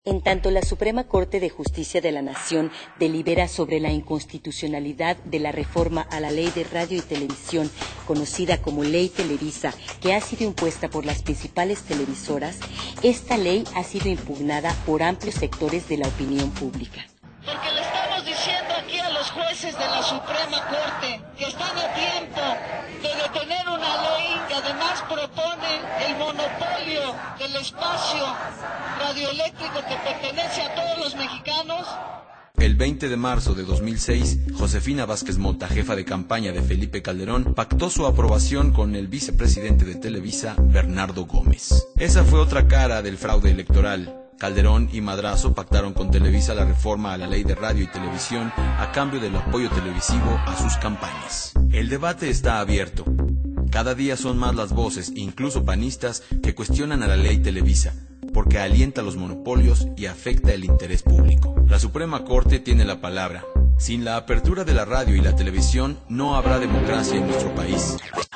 En tanto la Suprema Corte de Justicia de la Nación delibera sobre la inconstitucionalidad de la reforma a la Ley de Radio y Televisión, conocida como Ley Televisa, que ha sido impuesta por las principales televisoras, esta ley ha sido impugnada por amplios sectores de la opinión pública. Porque le estamos diciendo aquí a los jueces de la Suprema Corte que están a tiempo de detener una ley que además propone el monopolio del espacio radioeléctrico que pertenece a todos los mexicanos. El 20 de marzo de 2006, Josefina Vázquez Mota, jefa de campaña de Felipe Calderón, pactó su aprobación con el vicepresidente de Televisa, Bernardo Gómez. Esa fue otra cara del fraude electoral. Calderón y Madrazo pactaron con Televisa la reforma a la Ley de Radio y Televisión a cambio del apoyo televisivo a sus campañas. El debate está abierto. Cada día son más las voces, incluso panistas, que cuestionan a la Ley Televisa, porque alienta los monopolios y afecta el interés público. La Suprema Corte tiene la palabra. Sin la apertura de la radio y la televisión, no habrá democracia en nuestro país.